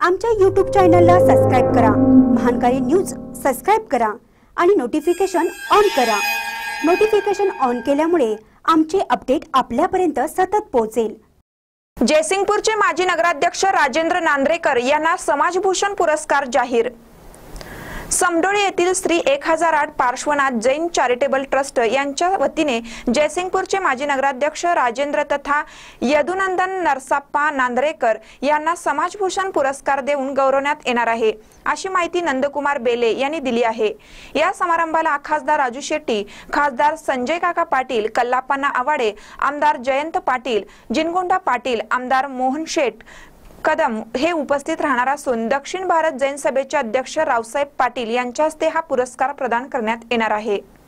आमच्या YouTube चॅनलला subscribe करा, महानकारी न्यूज सबस्क्राइब करा आणि नोटिफिकेशन ऑन करा। नोटिफिकेशन ऑन केल्यामुळे आमचे अपडेट आपल्यापर्यंत सतत पोहोचेल। जयसिंगपूरचे माजी नगराध्यक्ष राजेंद्र नांद्रेकर यांना समाजभूषण पुरस्कार जाहीर। समडोळे येथील श्री 1008 पार्श्वनाथ जैन चॅरिटेबल ट्रस्ट यांच्या वतीने जयसिंगपूरचे माजी नगराध्यक्ष राजेंद्र तथा यदुनंदन नरसाप्पा नांद्रेकर यांना समाजभूषण पुरस्कार देऊन गौरवण्यात येणार आहे, अशी माहिती नंदकुमार बेले यांनी दिली आहे। या समारंभाला खासदार राजू शेट्टी, खासदार संजय काका पाटील, कल्लापन्ना आवाडे, आमदार जयंत पाटील, जिनगोंडा पाटील, आमदार मोहन शेठ कदम हे उपस्थित राहणार असून दक्षिण भारत जैन सभेचे अध्यक्ष रावसाहेब पाटील यांच्या हस्ते हा पुरस्कार प्रदान करण्यात येणार आहे।